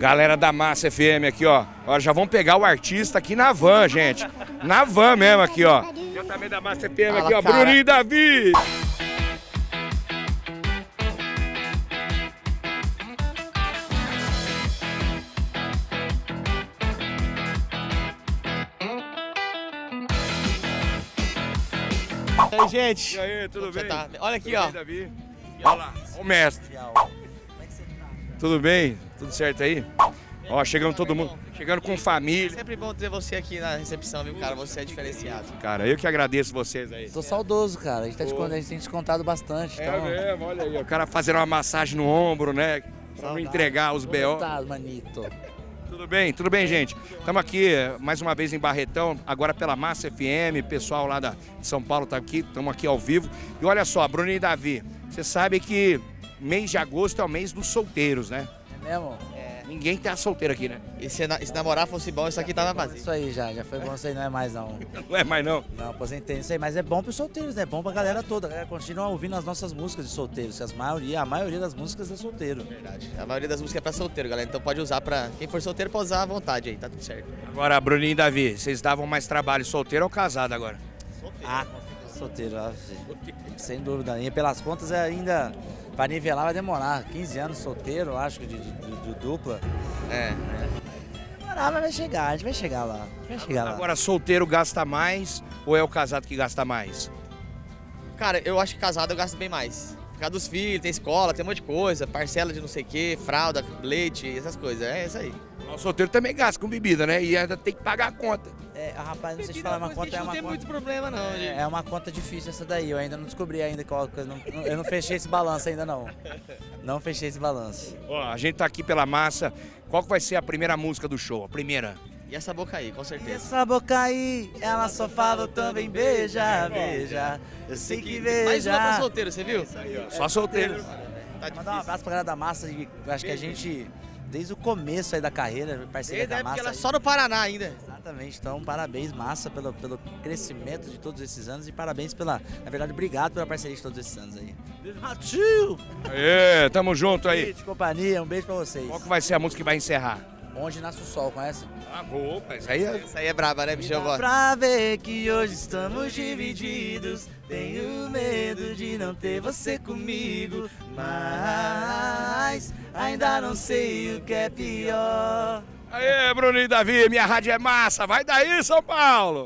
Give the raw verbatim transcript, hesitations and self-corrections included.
Galera da Massa F M aqui, ó. Ó, já vão pegar o artista aqui na van, gente. Na van mesmo aqui, ó. Eu também da Massa F M aqui, ó. Fala, cara. Bruninho e Davi. E aí, gente? E aí, tudo Como você bem? tá? Olha aqui, Tudo ó. bem, Davi? Olha lá, o mestre. Tudo bem? Tudo certo aí? Ó, chegando todo mundo. Chegando com família. Sempre bom ter você aqui na recepção, viu, cara? Você é diferenciado. Cara, eu que agradeço vocês aí. Tô saudoso, cara. A gente, tá te, Pô. a gente tem descontado bastante. É Então, mesmo, olha aí. O cara fazendo uma massagem no ombro, né? Pra não saudade. entregar os B O. Gostado, manito. Tudo bem, tudo bem, gente? Estamos aqui eh, mais uma vez em Barretão, agora pela Massa F M, pessoal lá da, de São Paulo tá aqui, estamos aqui ao vivo. E olha só, Bruninho e Davi, você sabe que mês de agosto é o mês dos solteiros, né? É mesmo? Ninguém tá solteiro aqui, né? E se, na- e se namorar fosse bom, isso aqui tava vazio. Isso aí já, já foi bom, isso aí não é mais não. Não é mais não. Não, aposentei isso aí, mas é bom pros solteiros, né? É bom pra galera toda. A galera continua ouvindo as nossas músicas de solteiros, que as maioria, a maioria das músicas é solteiro. Verdade. A maioria das músicas é pra solteiro, galera. Então pode usar pra... Quem for solteiro pode usar à vontade aí, tá tudo certo. Agora, Bruninho e Davi, vocês davam mais trabalho solteiro ou casado agora? Ah, solteiro, ó, sem dúvida. E pelas contas é ainda, pra nivelar vai demorar. quinze anos solteiro, eu acho, de, de, de- de dupla. É. Demorar, mas vai chegar, a gente vai chegar lá. A gente vai chegar lá. Agora, solteiro gasta mais ou é o casado que gasta mais? Cara, eu acho que casado eu gasto bem mais. Por causa dos filhos, tem escola, tem um monte de coisa, parcela de não sei o quê, fralda, leite, essas coisas. É isso aí. O solteiro também gasta com bebida, né? E ainda tem que pagar a conta. É, rapaz, não sei te falar, uma conta é não uma tem conta... muito problema, não. É, gente. é uma conta difícil essa daí, eu ainda não descobri ainda qual, eu não, eu não fechei esse balanço ainda não. Não fechei esse balanço. Ó, a gente tá aqui pela Massa. Qual que vai ser a primeira música do show? A primeira? E essa boca aí, com certeza. Essa boca aí, ela só fala, eu também beija, beija. Eu sei que beija. Mais uma pra solteiro, você viu? Só solteiro. Tá Mandar um difícil. abraço pra galera da Massa, e eu acho que a gente, desde o começo aí da carreira, parceria Desde a da época Massa. ela aí. só no Paraná ainda. Exatamente, então parabéns, Massa, pelo, pelo crescimento de todos esses anos e parabéns pela, na verdade, obrigado pela parceria de todos esses anos aí. Beijo, Ratinho! Aê, tamo junto aí. Beijo, companhia, um beijo pra vocês. Qual que vai ser a música que vai encerrar? Onde Nasce o Sol, conhece? Ah, opa, isso aí é... Essa aí é braba, né, bicho? Eu Dá gosto. pra ver que hoje estamos divididos. Tenho medo de não ter você comigo, mas ainda não sei o que é pior. Aê, Bruninho e Davi, minha rádio é massa. Vai daí, São Paulo!